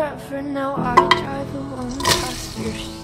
But for now I drive alone past your